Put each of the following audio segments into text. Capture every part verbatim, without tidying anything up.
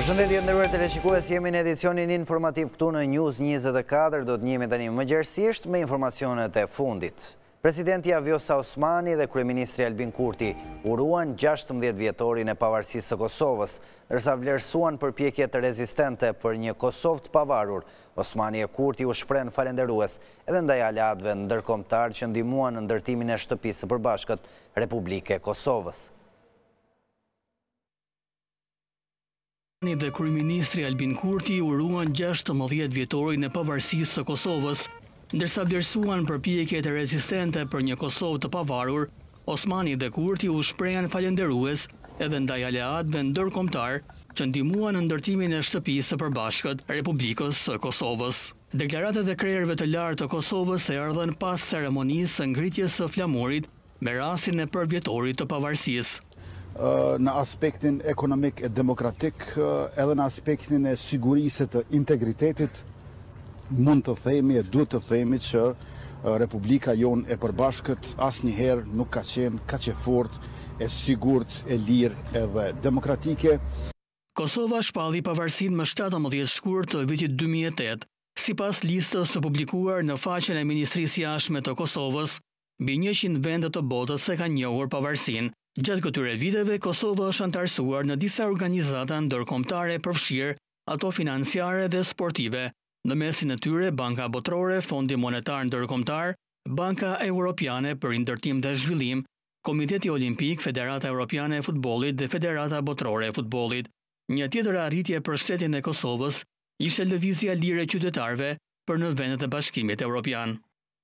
Përshëndetje nderuar teleshikues, jemi në edicionin informativ këtu në News njëzet e katër, do të njemi tani më gjerësisht me informacionet e fundit. Presidenti Vjosa Osmani dhe kryeministri Albin Kurti uruan gjashtëmbëdhjetë vjetorin e pavarësisë së Kosovës, ndërsa vlerësuan përpjekjet rezistente për një Kosovë të pavarur. Osmani e Kurti u shprehën falënderues edhe ndaj aleatëve ndërkombëtar që ndihmuan në ndërtimin e shtëpisë së përbashkët Republike Kosovës. Dhe kryeministri Albin Kurti uruan gjashtëmbëdhjetë vjetorin e pavarësisë së Kosovës, ndërsa vlerësuan përpjekjet e rezistente për një Kosovë të pavarur. Osmani dhe Kurti u shprehën falënderues edhe ndaj aleatëve ndërkombëtar që ndihmuan në ndërtimin e shtëpisë së përbashkët Republikës së Kosovës. Deklaratat e krerëve të lartë të Kosovës erdhën pas ceremonisë së ngritjes së flamurit me rastin e përvjetorit të pavarësisë. Në aspektin ekonomik e demokratik, edhe në aspektin e sigurisë të integritetit, mund të themi e duhet të themi që Republika jonë e përbashkët asnjëherë nuk ka qenë kaq e fortë, e sigurt, e lirë edhe demokratike. Kosova shpalli pavarësinë më shtatëmbëdhjetë shkurt të vitit dy mijë e tetë, sipas listës së publikuar në faqen e Ministrisë Jashtme të Kosovës, mbi njëqind vende të botës se kanë njohur pavarësinë. Gjatë këtyre viteve, Kosova është antarësuar në disa organizata ndërkombëtare përfshirë ato financiare dhe sportive, në mesin e tyre Banka Botërore, Fondi Monetar Ndërkombëtar, Banka Europiane për Ndërtim dhe Zhvillim, Komiteti Olimpik, Federata Europiane e Futbollit dhe Federata Botërore e Futbollit. Një tjetër arritje për shtetin e Kosovës ishte lëvizja lire e qytetarëve për në vendet e Bashkimit Evropian.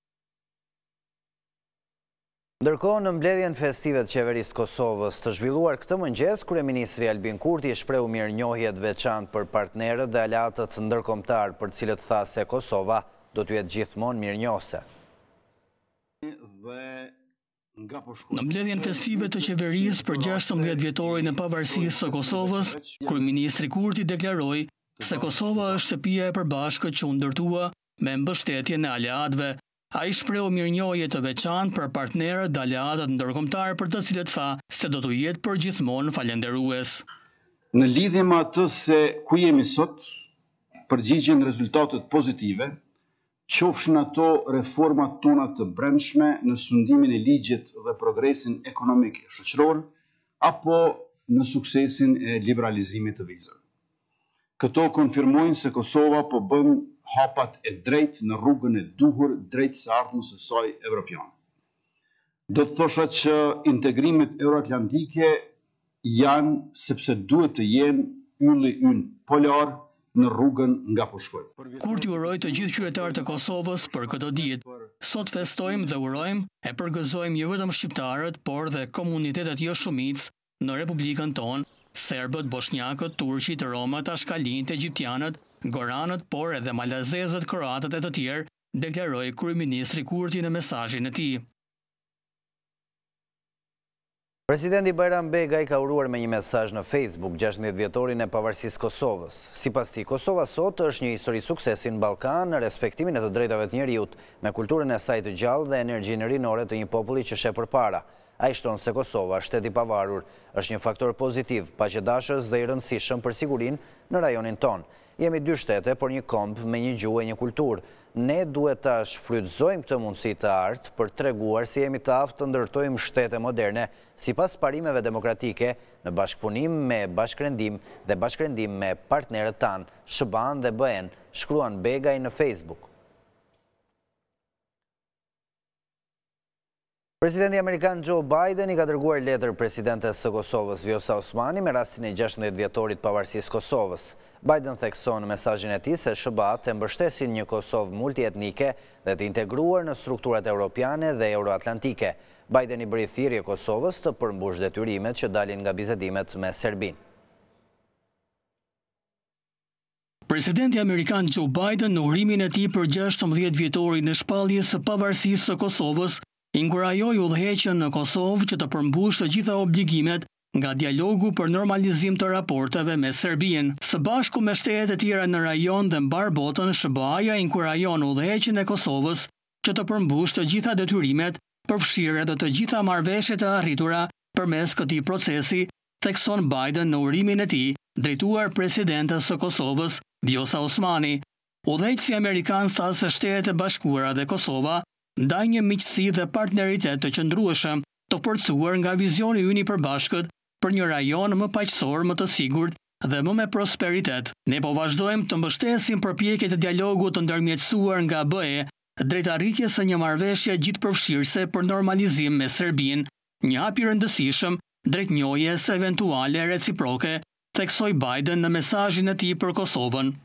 Ndërkohë, në mbledhjen festive të qeverisë Kosovës të zhvilluar këtë mëngjes, kryeministri Albin Kurti shprehu mirënjohje të veçantë për partnerët dhe aleatët ndërkombëtar, për të cilët tha se Kosova do të jetë gjithmonë mirënjohëse. Në mbledhjen festive të qeverisë për gjashtëmbëdhjetë vjetorin e pavarësisë së Kosovës, kryeministri Kurti deklaroi se Kosova është shtëpia e përbashkët që u ndërtua me mbështetjen e aleatëve. Ai shprehu mirënjohje të veçantë për partnerët dhe aleatët ndërkombëtar, për të cilët tha se do të jetë përgjithmonë falënderues. Në lidhje me atë se ku jemi sot, përgjigjen rezultatet pozitive, qofshin ato reformat tona të brendshme në sundimin e ligjit dhe progresin ekonomik e shoqëror, apo në suksesin e liberalizimit të vizave. Këto konfirmojnë se Kosova po bën hapat e drejtë në rrugën e duhur drejt së ardhmës së saj evropiane. Do të thosha që integrimet euroatlantike janë sepse duhet të jenë ylli ynë polar në rrugën nga po shkojmë. Kurti uroi të gjithë qytetarët e Kosovës për këtë ditë. Sot festojmë dhe urojmë e përgëzojmë jo vetëm shqiptarët, por dhe komunitetet jo shumicë në Republikën tonë, serbët, bosnjakët, turqit, romat, ashkalinët, egjiptianët, goranët, por edhe malazezët, kroatët e të tjerë, deklaroi kryeministri Kurti në mesazhin e tij. Presidenti Bajram Begaj ka uruar me një mesazh në Facebook gjashtëmbëdhjetë vjetorin e pavarësisë Kosovës. Sipas tij, Kosova sot është një histori suksesi në Ballkan në respektimin e të drejtave të njerëzit, me kulturën e saj të gjallë dhe energjinë rinore të një populli që sheh përpara. Ai shton se Kosova, shteti i pavarur, është një faktor pozitiv, paqëdashës dhe i rëndësishëm për sigurinë në rajonin ton. Jemi dy shtete, por një komb me një gjuhë e një kulturë. Ne duhet ta shfrytëzojmë këtë mundësi të artë për treguar se jemi të aftë të ndërtojmë shtete moderne sipas parimeve demokratike në bashkëpunim me bashkërendim dhe bashkërendim me partnerët tanë, S B A N dhe B E N, shkruan Begaj në Facebook. Presidenti Amerikan Joe Biden i ka dërguar letër presidentes së Kosovës Vjosa Osmani me rastin e gjashtëmbëdhjetë vjetorit pavarësisë Kosovës. Biden thekson në mesazhin e tij se S B A të mbështesin një Kosovë multietnike dhe të integruar në strukturat europiane dhe euroatlantike. Biden i bëri thirrje Kosovës të përmbush detyrimet që dalin nga bizedimet me Serbinë. Presidenti Amerikan Joe Biden në urimin e tij për gjashtëmbëdhjetë vjetorin e shpalljes së pavarësisë së Kosovës inkurajoi udhëheqjen në Kosovë që të përmbushë të gjitha obligimet nga dialogu për normalizim të raporteve me Serbinë. Së bashku me shtetet e tjera në rajon dhe mbar botën, S B A-ja inkurajon udhëheqjen e Kosovës që të përmbushë të gjitha detyrimet, përfshirë edhe të gjitha marrëveshjet e arritura përmes këtij procesi, thekson Biden në urimin e tij drejtuar presidentës së Kosovës, Vjosa Osmani. Udhëheqësi amerikan tha se Shtetet e Bashkuara dhe Kosova ndajnë një miqësi dhe partneritet të qëndrueshëm, të forcuar nga vizioni ynë i përbashkët për një rajon më paqësor, më të sigurt dhe më me prosperitet. Ne po vazhdojmë të mbështesim përpjekjet e dialogut të ndërmjetësuar nga B E drejt arritjes së një marrëveshje gjithëpërfshirëse për normalizim me Serbinë, një hap i rëndësishëm drejt njohjes eventuale reciproke, theksoi Biden në mesazhin e tij për Kosovën.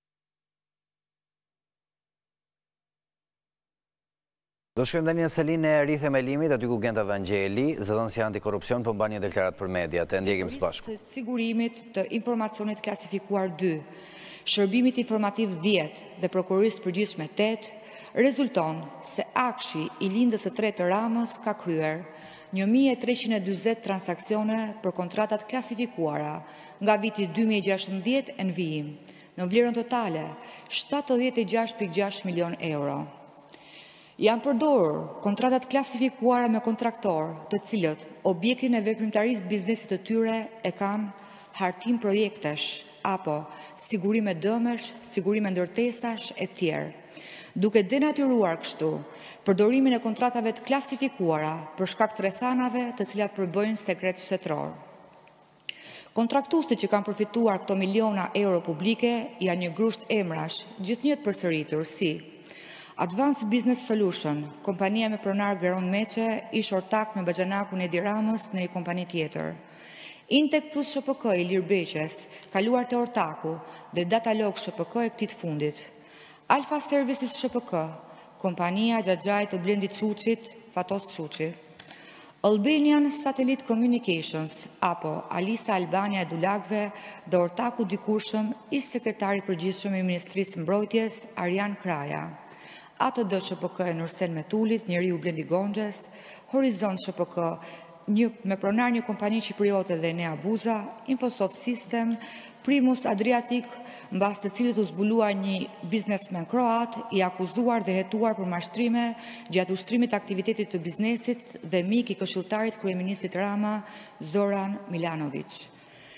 Do shkojmë tani në selinë e rithemelimit aty ku Genta Vangjeli, zëdhënësi antikorrupsion, po mban një deklaratë për mediat. E ndjekim së bashku. Sigurimit të informacionit klasifikuar dy, shërbimit informativ dhjetë dhe prokurorisë përgjithshme tetë, rezulton se akshi i lindës së tretë të Ramës ka kryer një mijë e treqind e dyzet transaksione për kontratat klasifikuara nga viti dy mijë e gjashtëdhjetë në vijim, në vlerën totale shtatëdhjetë e gjashtë pikë gjashtë milion euro. Janë përdorur kontratat klasifikuara me kontraktor, të cilët objektin e veprimtarisë biznesit të tyre e kanë hartim projektesh apo sigurime dëmesh, sigurime ndërtesash e tjerë, duke denatyruar kështu përdorimin e kontratave të klasifikuara për shkak të rrethanave të cilat përbëjnë sekret shtetëror. Kontraktuesit që kanë përfituar këto miliona euro publike janë një grusht emrash, gjithnjë të përsëritur si Advanced Business Solution, kompania me pronar Geron Meqe, ish ortak me baxhanakun Edi Ramës në një kompani tjetër. Intek plus Sh P K i Ilir Beqes, kaluar te ortaku dhe Datalog Sh P K e këtij të fundit. Alpha Services Sh P K, kompania gjagjaj të Blendit Çuçit, Fatos Çuçi. Albanian Satellite Communications, apo Alisa Albania e Dulagve dhe ortaku dikurshëm i sekretari përgjithshëm i Ministrisë Mbrojtjes, Arjan Kraja. A T D Sh P K e Nursen Metulit, njeriu Blendi Gonxhes, Horizont Sh P K, një, me pronar një kompani qipriote dhe Enea Buza, Infosoft System, Primus Adriatic, mbas të cilit u zbuluar një biznesmen kroat, i akuzuar dhe hetuar për mashtrime gjatë ushtrimit aktivitetit të biznesit dhe mik i këshilltarit kryeministit Rama, Zoran Milanovic.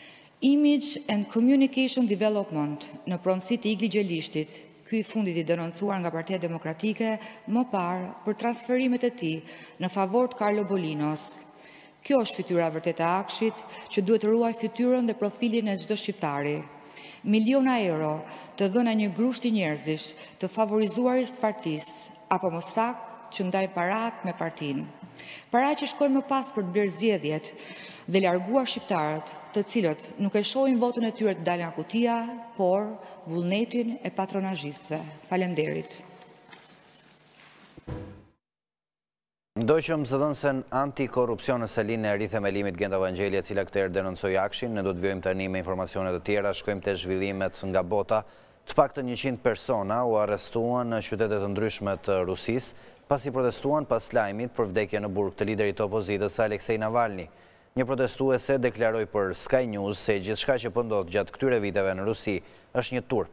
Image and Communication Development në pronësi të Igli Gjelishtit, ky i fundit i denoncuar nga Partia Demokratike më parë për transferimet e tij në favor të Carlo Bolinos. Kjo është fytyra vërtet e akshit që duhet të ruaj fytyrën dhe profilin e çdo shqiptari. Miliona euro të dhëna një grushti njerëzish të favorizuarit të partisë apo më saktë që ndajnë parat me partinë. Para që shkojnë më pas për të blerë zgjedhjet dhe larguar shqiptarët, të cilët nuk e shohin votën e tyre të dalë nga kutia, por vullnetin e patronazhistëve. Faleminderit. Ndoqëm zëdhënësen antikorrupsion në selinë e rithemelimit Genta Vangjeli, e cila këtë herë denoncoi akshin. Ne do të vjojmë tani me informacione të tjera, shkojmë te zhvillimet nga bota. Të paktën njëqind persona u arrestuan në qytete të ndryshme të Rusisë, pasi protestuan pas lajmit për vdekje në burg të liderit të opozitës Aleksej Navalni. Një protestuese deklaroi për Sky News se gjithçka që po ndodh gjatë këtyre viteve në Rusi është një turp.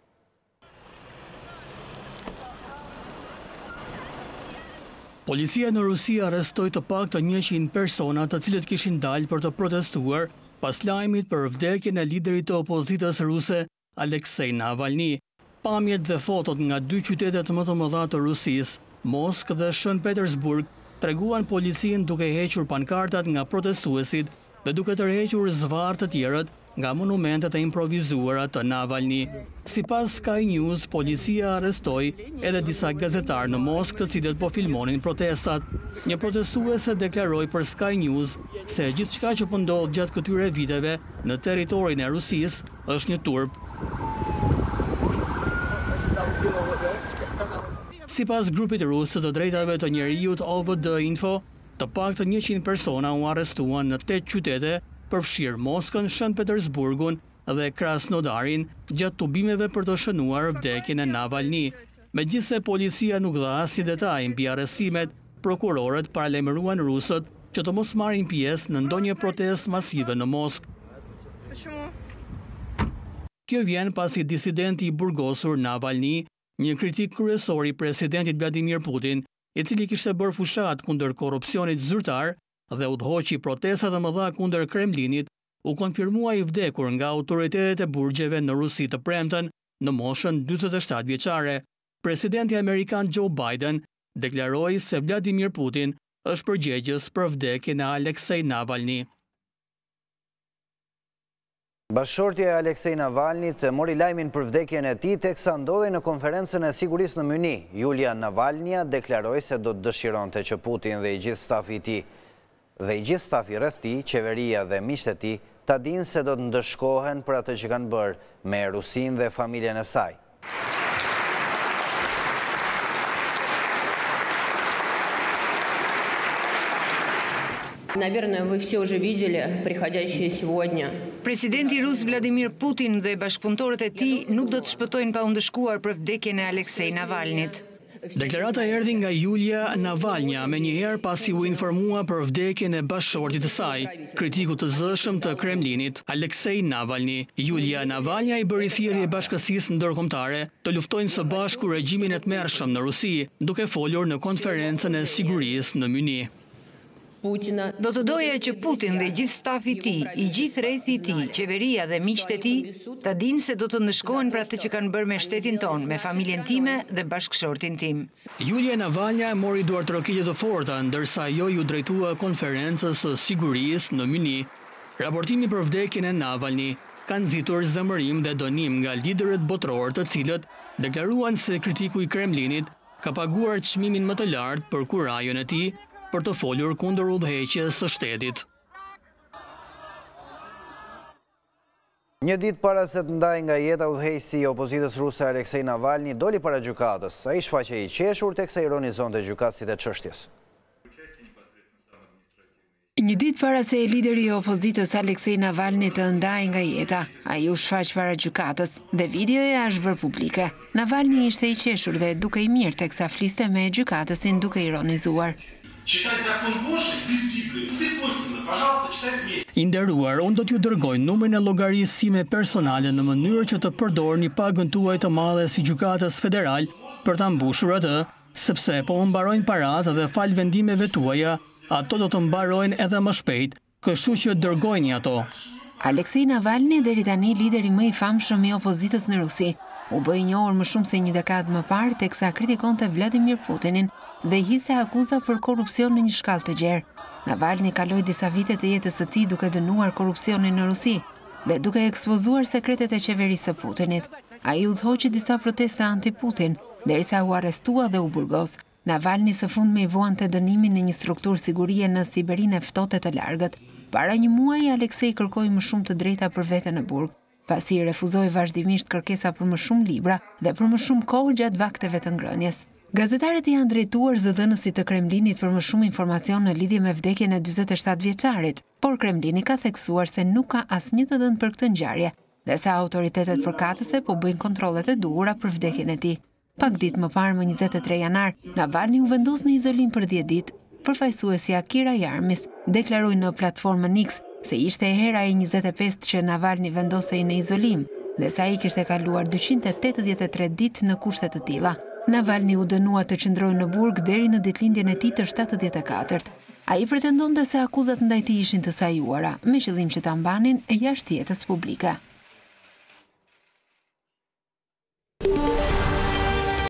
Policia në Rusi arrestoi të paktën njëqind persona të cilët kishin dalë për të protestuar pas lajmit për vdekjen e liderit të opozitës ruse Aleksej Navalni. Pamjet dhe fotot nga dy qytetet më të mëdha të Rusisë, Moskë dhe Shën Petersburg, treguan policin duke hequr pankartat nga protestuesit dhe duke tërhequr zvarr të tjerët nga monumentet e improvizuara të Navalni. Sipas Sky News, policia arrestoi edhe disa gazetarë në Moskë të cilët po filmonin protestat. Një protestuese deklaroi për Sky News se gjithçka që po ndodh gjatë këtyre viteve në territorin e Rusisë është një turp. Sipas grupit rus të drejtave të njerëzit O V D Info, të paktën njëqind persona u arrestuan në tetë qytete, përfshirë Moskën, Shën Petersburgun dhe Krasnodarin, gjatë tubimeve për të shënuar vdekjen e Navalni. Megjithse policia nuk dha asnjë detaj mbi arrestimet, prokurorët paralajmëruan rusët që të mos marrin pjesë në ndonjë protestë masive në Moskë. Kjo vjen pasi disidenti i burgosur Navalni, një kritik kryesor i presidentit Vladimir Putin, i cili kishte bërë fushat kundër korrupsionit zyrtar dhe udhëhoqi protestat e mëdha kundër Kremlinit, u konfirmua i vdekur nga autoritetet e burgjeve në Rusi të premten në moshën dyzet e shtatë vjeçare. Presidenti Amerikan Joe Biden deklaroi se Vladimir Putin është përgjegjës për vdekjen e Aleksej Navalny. Bashkëshortja e Aleksej Navalnit mori lajmin për vdekjen e tij teksa ndodhej në konferencën e sigurisë në Myni. Julia Navalnja deklaroi se do të dëshironte që Putin dhe i gjithë stafi i tij dhe i gjithë stafi rreth tij, qeveria dhe miqtë e tij, ta dinë se do të ndëshkohen për atë që kanë bërë me Rusinë dhe familjen e saj. Наверное, вы все уже видели приходящее сегодня. Presidenti rus Vladimir Putin dhe bashkëpunëtorët e tij nuk do të shpëtojnë pa u ndëshkuar për vdekjen e Aleksej Navalnit. Deklarata erdhi nga Julia Navalnja me njëherë pasi u informua për vdekjen e bashkëshortit të saj, kritiku të zëshëm të Kremlinit, Aleksej Navalny. Julia Navalnja i bëri thirrje bashkësisë ndërkombëtare të luftojnë së bashku regjimin e tmerrshëm në Rusi, duke folur në konferencën e sigurisë në Myni. Do të doja që Putin dhe gjithë stafi i tij, i gjithë rrethi i tij, qeveria dhe miqtë e tij, ta dinë se do të ndëshkohen për atë që kanë bërë me shtetin tonë, me familjen time dhe bashkëshortin tim. Julia Navalnja mori duartërokitje të forta, ndërsa ajo ju drejtua konferencës së sigurisë në Myni. Raportimi për vdekjen e Navalny ka nxitur zemërim dhe dënim nga liderët botror, të cilët deklaruan se kritiku i Kremlinit ka paguar çmimin më të lartë për kurajon e tij për të folur kundër udhëheqjes së shtetit. Një ditë para se të ndajë nga jeta udhëheqësi i opozitës ruse Aleksej Navalny doli para gjykatës. Ai shfaqe i qeshur teksa ironizonte gjykatësit e çështjes. Një ditë para se lideri i opozitës Aleksej Navalny të ndajë nga jeta, ai u shfaq para gjykatës dhe videoja është bërë publike. Navalny ishte i qeshur dhe duke i mirë teksa fliste me gjykatësin duke ironizuar. I nderuar, unë do t'ju dërgoj numrin e llogarisë sime personale në mënyrë që të përdorni pagën tuaj të madhe si gjykatës federal për ta mbushur atë, sepse po më mbarojnë paratë dhe fal vendimeve tuaja, ato do të mbarojnë edhe më shpejt, kështu që dërgojni ato. Aleksej Navalny, deri tani lideri më i famshëm i opozitës në Rusi, u bë i njohur më shumë se një dekadë më parë teksa kritikonte Vladimir Putinin dhe histe akuza për korrupsion në një shkallë të gjerë. Navalny kaloi disa vite të jetës së tij duke dënuar korrupsionin në Rusi dhe duke ekspozuar sekretet e qeverisë së Putinit. Ai udhëhoqi disa protesta anti-Putin, derisa u arrestua dhe u burgos. Navalny së fundmi i vuante dënimin në një strukturë sigurie në Siberinë e ftohtë të largët. Para një muaji Aleksej kërkoi më shumë të drejta për veten në burg, pasi refuzoi vazhdimisht kërkesa për më shumë libra dhe për më shumë kohë gjatë vakteve të ngrënies. Gazetarët i janë drejtuar zëdhënësit të Kremlinit për më shumë informacion në lidhje me vdekjen e dyzet e shtatë vjeçarit, por Kremlini ka theksuar se nuk ka asnjë të dhënë për këtë ngjarje dhe sa autoritetet përkatëse po bëjnë kontrollet e duhura për vdekjen e tij. Pak ditë më parë, më njëzet e tre janar, Navalny u vendos në izolim për dhjetë ditë. Përfaqësuesja Kira Jarmis deklaroi në platformën X se ishte e hera e njëzet e pesë që Navalny vendosej në izolim dhe sa ai kishte kaluar dyqind e tetëdhjetë e tre ditë në kushte të tilla. Navalny u dënua të qëndrojë në burg deri në ditëlindjen e tij të shtatëdhjetë e katërt. Ai pretendonte se akuzat ndaj tij ishin të sajuara, me qëllim që ta mbanin jashtë jetës publike.